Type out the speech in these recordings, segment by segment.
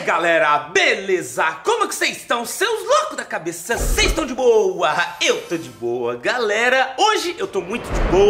galera, beleza? Como que vocês estão? Seus loucos da cabeça, vocês estão de boa? Eu tô de boa, galera. Hoje eu tô muito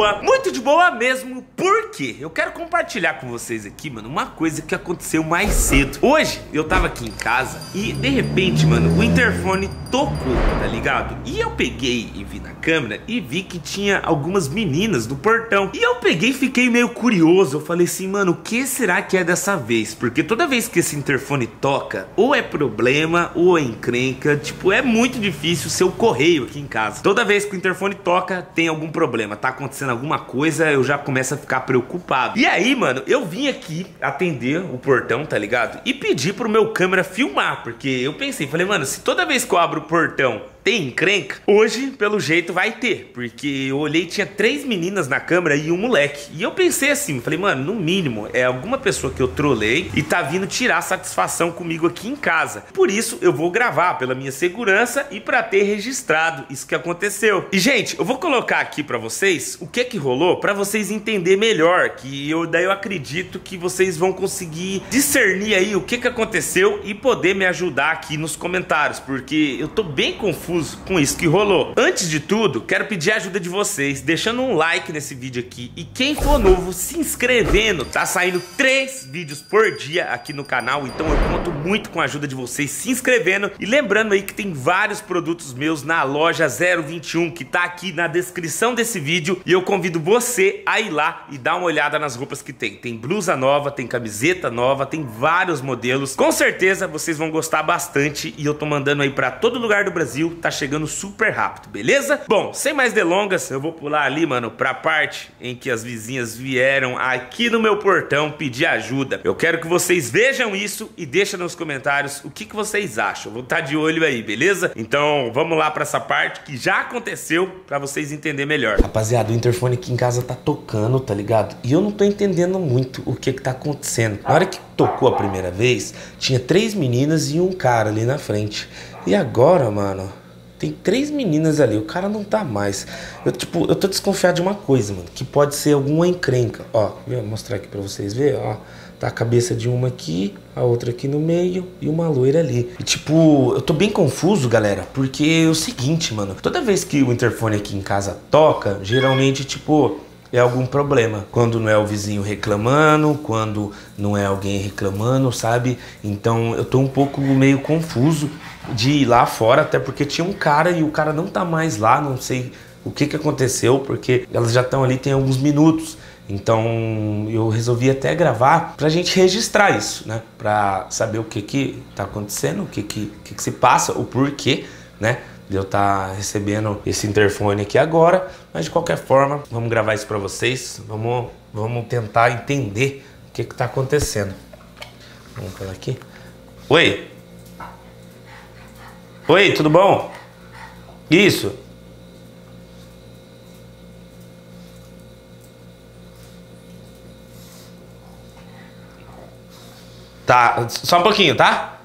de boa mesmo. Por quê? Eu quero compartilhar com vocês aqui, mano, uma coisa que aconteceu mais cedo. Hoje eu tava aqui em casa e de repente, mano, o interfone tocou, tá ligado? E eu peguei e vi na câmera e vi que tinha algumas meninas no portão. E eu peguei e fiquei meio curioso. Eu falei assim, mano, o que será que é dessa vez? Porque toda vez que esse interfone toca, ou é problema, ou é encrenca. Tipo, é muito difícil ser o correio aqui em casa. Toda vez que o interfone toca, tem algum problema. Tá acontecendo alguma coisa, eu já começo a ficar preocupado. E aí, mano, eu vim aqui atender o portão, tá ligado? E pedi pro meu câmera filmar, porque eu pensei, falei, mano, se toda vez que eu abro o portão tem encrenca, hoje, pelo jeito, vai ter. Porque eu olhei, tinha 3 meninas na câmera e um moleque. E eu pensei assim, falei, mano, no mínimo, é alguma pessoa que eu trolei e tá vindo tirar satisfação comigo aqui em casa. Por isso, eu vou gravar pela minha segurança e pra ter registrado isso que aconteceu. E, gente, eu vou colocar aqui pra vocês o que rolou, pra vocês entenderem melhor, que daí eu acredito que vocês vão conseguir discernir aí o que aconteceu e poder me ajudar aqui nos comentários, porque eu tô bem confuso com isso que rolou. Antes de tudo, quero pedir a ajuda de vocês, deixando um like nesse vídeo aqui e quem for novo, se inscrevendo. Tá saindo 3 vídeos por dia aqui no canal, então eu conto muito com a ajuda de vocês se inscrevendo. E lembrando aí que tem vários produtos meus na loja 021, que tá aqui na descrição desse vídeo, e eu convido você a ir lá e dar uma olhada nas roupas que tem. Tem blusa nova, tem camiseta nova, tem vários modelos. Com certeza vocês vão gostar bastante e eu tô mandando aí pra todo lugar do Brasil. Tá chegando super rápido, beleza? Bom, sem mais delongas, eu vou pular ali, mano, pra parte em que as vizinhas vieram aqui no meu portão pedir ajuda. Eu quero que vocês vejam isso e deixem nos comentários o que vocês acham. Eu vou estar de olho aí, beleza? Então, vamos lá pra essa parte que já aconteceu pra vocês entenderem melhor. Rapaziada, o interfone aqui em casa tá tocando, tá ligado? E eu não tô entendendo muito o que tá acontecendo. Na hora que tocou a primeira vez, tinha 3 meninas e um cara ali na frente. E agora, mano, tem 3 meninas ali, o cara não tá mais. Eu tô desconfiado de uma coisa, mano, que pode ser alguma encrenca. Ó, vou mostrar aqui pra vocês verem, ó. Tá a cabeça de uma aqui, a outra aqui no meio e uma loira ali. E tipo, eu tô bem confuso, galera, porque é o seguinte, mano. Toda vez que o interfone aqui em casa toca, geralmente, tipo, é algum problema. Quando não é o vizinho reclamando, quando não é alguém reclamando, sabe? Então eu tô um pouco meio confuso de ir lá fora, até porque tinha um cara e o cara não tá mais lá, não sei o que aconteceu, porque elas já estão ali tem alguns minutos. Então eu resolvi até gravar pra gente registrar isso, né? Pra saber o que tá acontecendo, o que se passa, o porquê, né? De eu estar recebendo esse interfone aqui agora. Mas de qualquer forma, vamos gravar isso pra vocês. Vamos tentar entender o que tá acontecendo. Vamos falar aqui. Oi! Oi, tudo bom? Isso. Tá, só um pouquinho, tá?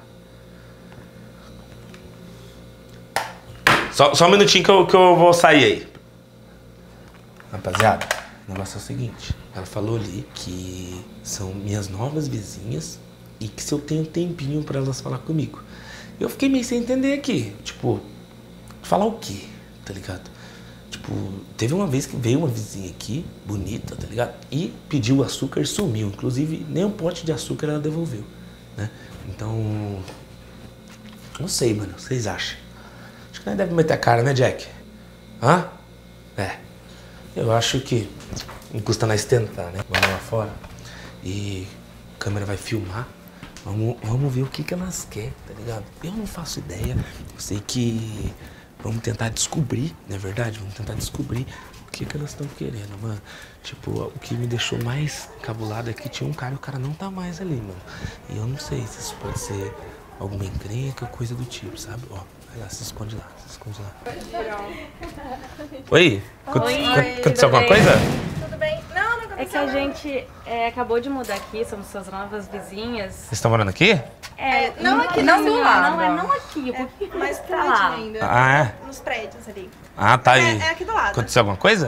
Só um minutinho que eu vou sair aí. Rapaziada, o negócio é o seguinte. Ela falou ali que são minhas novas vizinhas e que se eu tenho tempinho pra elas falar comigo. Eu fiquei meio sem entender aqui. Tipo, falar o quê? Tá ligado? Tipo, teve uma vez que veio uma vizinha aqui, bonita, tá ligado? E pediu açúcar e sumiu. Inclusive, nem um pote de açúcar ela devolveu, né? Então, não sei, mano. Vocês acham? Acho que nós deve meter a cara, né, Jack? Hã? É. Eu acho que não custa nós tentar, né? Vamos lá fora e a câmera vai filmar. Vamos ver o que elas querem, tá ligado? Eu não faço ideia. Eu sei que vamos tentar descobrir, não é verdade? Vamos tentar descobrir o que elas estão querendo, mano. Tipo, o que me deixou mais cabulado é que tinha um cara e o cara não tá mais ali, mano. E eu não sei se isso pode ser alguma encrenca ou coisa do tipo, sabe? Ó, vai lá, se esconde lá, se esconde lá. Oi? Aconteceu alguma coisa? Tudo bem? Não aconteceu. É que a gente acabou de mudar aqui, somos suas novas vizinhas. Vocês estão morando aqui? Não aqui, não, do lado. não aqui, um pouquinho mais pra pra lá. ainda. Ah, é? Nos prédios ali. Ah, tá aí. É aqui do lado. Aconteceu alguma coisa?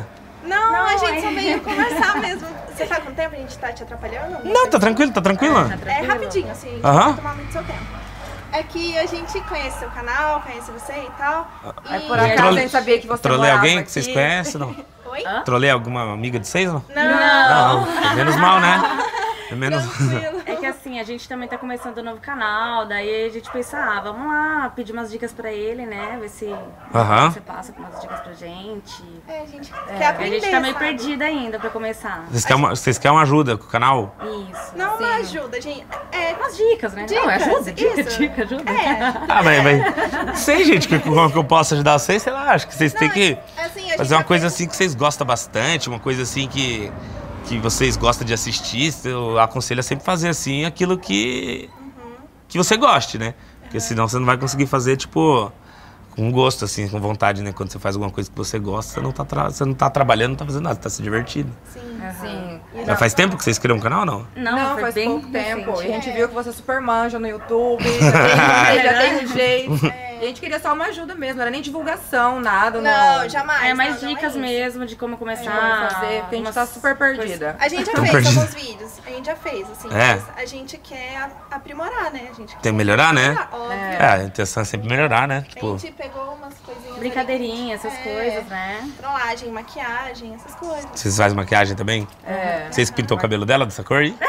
Não, a gente só veio conversar mesmo. Você tá com tempo? A gente tá te atrapalhando? Não, tá tranquilo, tá tranquila. É rapidinho, assim, a gente Aham. não vai tomar muito seu tempo. É que a gente conhece seu canal, conhece você e tal. Aí E... por acaso a gente sabia que você Trolei morava alguém aqui. que vocês conhecem, não? Oi? Trolei alguma amiga de vocês, não? Não. Não, é menos mal, né? É menos... Tranquilo. É que assim, a gente também tá começando um novo canal, daí a gente pensa, vamos lá, pedir umas dicas pra ele, né? Ver se Aham. você passa com umas dicas pra gente. A gente quer aprender, A gente tá meio sabe? perdida ainda pra começar. Vocês querem uma ajuda com o canal? Isso. Não uma ajuda, gente. Umas dicas, né? Não, Dicas, ajuda, isso. dica, ajuda. Ah, mas sei, gente, como que eu posso ajudar vocês, sei lá, acho que vocês têm que Assim, a fazer gente uma já coisa fez- assim que vocês gostam bastante, uma coisa assim que vocês gostam de assistir. Eu aconselho a sempre fazer assim aquilo que você goste, né? Porque senão você não vai conseguir fazer, tipo, com gosto, assim, com vontade, né? Quando você faz alguma coisa que você gosta, você não tá trabalhando, não tá fazendo nada, você tá se divertindo. Sim. Já faz tempo que vocês criam um canal ou não? Não, foi faz bem pouco tempo. recente. E a gente viu que você super manja no YouTube, já tem um jeito. E a gente queria só uma ajuda mesmo, não era nem divulgação, nada. Não, jamais. É mais não, não dicas isso. mesmo de como Como começar. fazer, porque a gente umas tá super perdida. A gente já Tão fez perdido. alguns vídeos, a gente já fez, assim, É. mas a gente quer aprimorar, né? A gente quer Tem que melhorar, né? óbvio. É, a intenção é sempre melhorar, né? A Tipo, gente pegou umas coisinhas. Brincadeirinha, essas É. coisas, né? Trollagem, maquiagem, essas coisas. vocês fazem maquiagem também? É. Vocês pintou o cabelo dela dessa cor aí?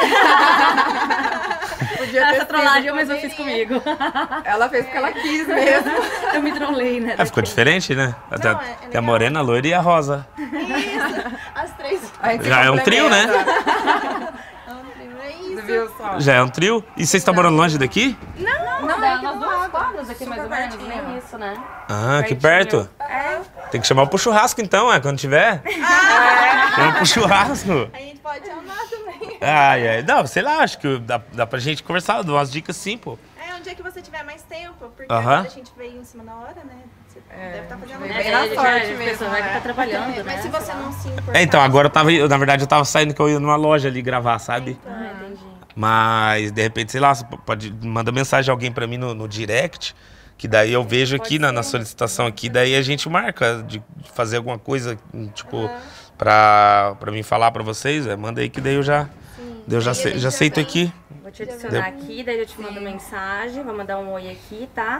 Podia ter Essa sido. trollagem eu mesma fiz comigo. Ela fez porque ela quis mesmo. Eu me trolei, né? Ah, ficou diferente, né? Até, é tem a legal. morena, a loira e a rosa. Isso, as três. A gente se Já é um trio, né? complementa. É Você isso. viu só? Já é um trio. E vocês estão morando longe daqui? Não, dá umas 2 quadras aqui, mais ou Super menos, pertinho. nem isso, né? Ah, aqui Pertinho. perto. Tem que chamar pro churrasco então, quando tiver. Chama pro churrasco. A gente pode amar também. Ai, ai. Não, sei lá, acho que dá pra gente conversar, dar umas dicas sim, pô. É, um dia que você tiver mais tempo, porque Aham. agora a gente veio em cima da hora, né? Você deve estar fazendo veio bem. bem na Ele sorte a mesmo, pessoa vai né? estar trabalhando, né? Mas se você não se importar... É, então, agora na verdade eu tava saindo que eu ia numa loja ali gravar, sabe? Ah, entendi. Mas, de repente, sei lá, você pode mandar mensagem a alguém pra mim no direct, que daí eu vejo aqui na solicitação aqui, daí a gente marca de fazer alguma coisa, tipo, pra mim falar pra vocês, manda aí que daí eu já Aí a gente já aceito vem. aqui. Vou te adicionar aqui, daí eu te mando mensagem, vou mandar um oi aqui, tá?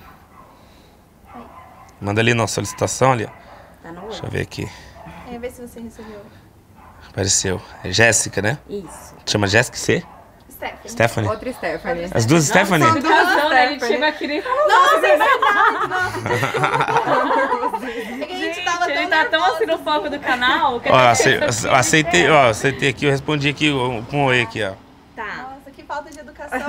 Manda ali na solicitação ali, ó. Tá no oi. Deixa eu ver aqui. É, vê se você recebeu. Apareceu. É Jéssica, né? Isso. Chama Jéssica C? Stephanie. Stephanie? Outra Stephanie. As duas Stephanie? são duas Não, né? A gente Stephanie. chegou aqui nem falou. É que a gente tava tão Ele tá tão nervosa. assim no foco do canal que Ó, aceitei, ó, aceitei aqui, eu respondi aqui com um oi aqui, ó. Tá. Nossa, que falta de educação.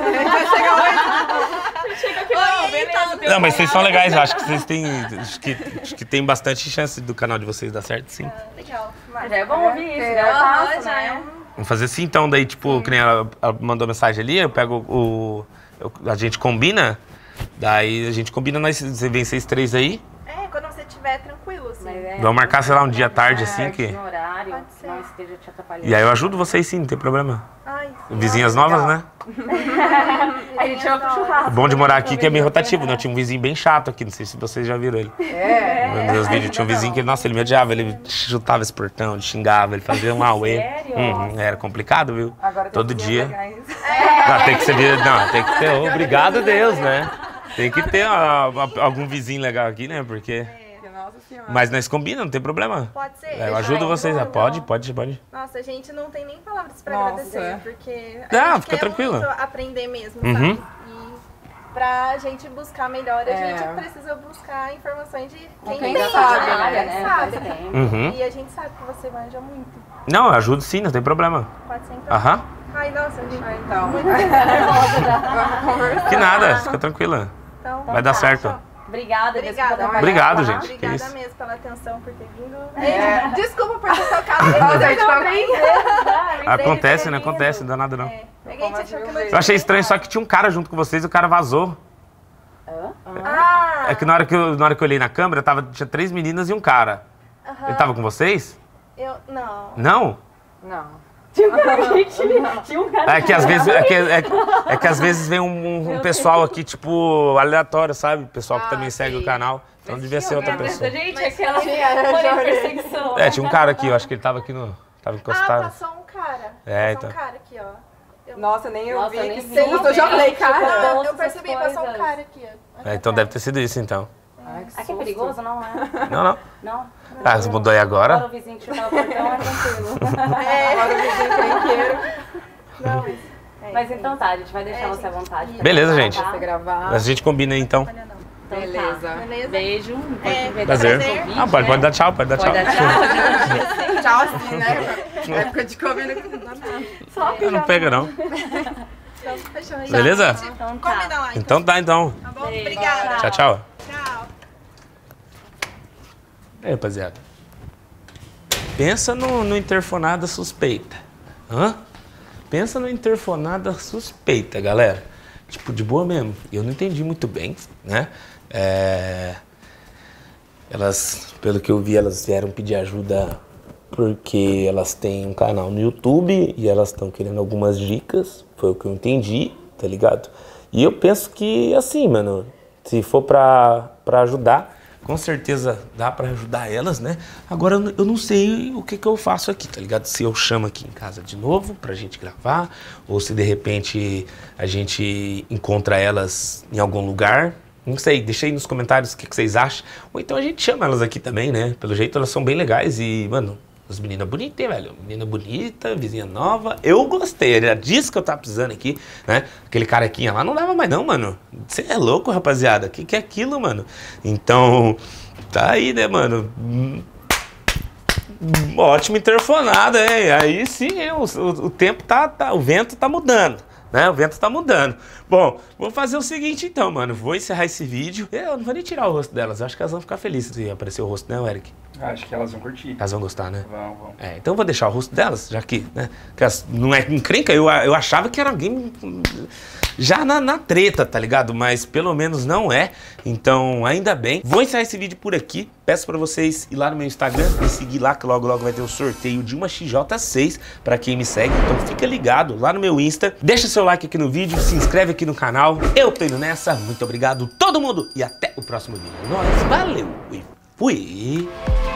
Chega aqui, Oi, não, beleza. então. tem Não, mas vocês são legais, eu acho que vocês têm. Acho que tem bastante chance do canal de vocês dar certo, sim. Legal. Já é bom ouvir isso, já é Aham, fácil, já é né? Vamos fazer assim então, daí tipo, que nem ela mandou mensagem ali, eu pego a gente combina, daí a gente combina, você vem vocês três aí, É, quando você estiver tranquilo, assim. Mas é- vamos marcar, sei lá, um dia à tarde assim, que... No horário, Pode ser. não esteja te atrapalhando. E aí eu ajudo vocês sim, não tem problema. Ai, Vizinhas novas, né? A gente chama pro churrasco. O bom de morar aqui que é meio rotativo, né? Eu tinha um vizinho bem chato aqui, não sei se vocês já viram ele. Nos meus vídeos tinha um vizinho que, nossa, ele me odiava, ele chutava esse portão, ele xingava, ele fazia um auê. Sério? Era complicado, viu? Agora tem Todo vizinhas dia. legais. Não, tem que ser, não, tem que ter, obrigado a Deus, né? Tem que ter algum vizinho legal aqui, né? Porque... Nossa senhora. Mas nós combinamos, não tem problema. Pode ser? Eu ajudo vocês, Então, pode. Nossa, a gente não tem nem palavras pra Nossa. agradecer, porque a Não, gente fica quer tranquila. muito aprender mesmo, Uhum. sabe? E pra gente buscar melhor, a É. gente precisa buscar informações de quem quem entende, sabe, né? né? Quem Faz sabe. tempo. Uhum. E a gente sabe que você manja muito. Não, eu ajudo sim, não tem problema. Pode ser então. Aham. Ai, nossa, gente. Então. Muito nervosa já. Vamos conversar. Que nada, fica tranquila. Então, Vai dar certo. Obrigada, Obrigada. desculpa Obrigado, tá? gente. Que Obrigada isso. mesmo pela atenção, por ter vindo. É. Desculpa por ter tocado. Nossa, a gente tá Acontece, não acontece, não dá nada não. É, a gente achou que não Eu achei estranho só que tinha um cara junto com vocês e o cara vazou. Ah, É que na hora que eu olhei na câmera, tinha 3 meninas e um cara. Ele tava com vocês? eu. Não. Não? Não. Tinha um cara. É que às vezes, é que às vezes vem um pessoal aqui, tipo, aleatório, sabe? Pessoal que também segue o canal. Então devia ser outra pessoa. Gente, aquela perseguição. É, tinha um cara aqui, eu acho que ele tava aqui no... Tava encostado. Ah, passou um cara. É, passou então. um cara aqui, ó. Nossa, nem eu Nossa, vi. eu nem Que vi. susto, eu já falei, cara. Não, eu percebi, passou um cara aqui, ó. Então deve ter sido isso, então. Ai, que Aqui é susto. perigoso? Não é? Não, não. Não? Ah, você mudou aí Agora agora? o vizinho que chuta o portão é tranquilo. Agora o vizinho tranqueiro. Não, mas... Mas então tá, a gente vai deixar você à vontade. pra Beleza, gravar, gente. tá? Você gravar. Mas a gente combina aí, então. Então Beleza. tá. Beleza? Beijo. Prazer. Ah, pode dar tchau, pode dar tchau. Pode dar tchau. Tchau assim, né? Na época de Covid não dá nada. Só Eu não pega, não. Então, fechou. Beleza? Então tá. Combina lá, Então tá, então. Tá bom? Beijo. Obrigada. Tchau, tchau. Tchau. Aí, rapaziada. Pensa no interfonada suspeita. Hã? Pensa no interfonada suspeita, galera. Tipo, de boa mesmo. Eu não entendi muito bem, né? Elas, pelo que eu vi, elas vieram pedir ajuda porque elas têm um canal no YouTube e elas estão querendo algumas dicas. Foi o que eu entendi, tá ligado? E eu penso que, assim, mano, se for pra ajudar, com certeza dá pra ajudar elas, né? Agora eu não sei o que eu faço aqui, tá ligado? Se eu chamo aqui em casa de novo pra gente gravar, ou se de repente a gente encontra elas em algum lugar. Não sei, deixa aí nos comentários o que vocês acham. Ou então a gente chama elas aqui também, né? Pelo jeito elas são bem legais e, mano, as meninas bonitas, hein, velho? Menina bonita, vizinha nova. Eu gostei, era disso que eu tava precisando aqui, né? Aquele carequinha lá não dava mais não, mano. Você é louco, rapaziada? O que é aquilo, mano? Então, tá aí, né, mano? Ótima interfonada, hein? Aí sim, o tempo o vento tá mudando. Né? O vento tá mudando. Bom, vou fazer o seguinte então, mano. Vou encerrar esse vídeo. Eu não vou nem tirar o rosto delas. Eu acho que elas vão ficar felizes se aparecer o rosto, né, Eric? Acho que elas vão curtir. Elas vão gostar, né? Vão. Então eu vou deixar o rosto delas, já que, né? Que elas não é encrenca. Eu achava que era alguém já na treta, tá ligado? Mas pelo menos não é. Então, ainda bem. Vou encerrar esse vídeo por aqui. Peço pra vocês ir lá no meu Instagram, me seguir lá, que logo vai ter o sorteio de uma XJ6 pra quem me segue. Então fica ligado lá no meu Insta. Deixa seu like aqui no vídeo, se inscreve aqui no canal. Eu tô indo nessa. Muito obrigado todo mundo e até o próximo vídeo. Nós, valeu e fui!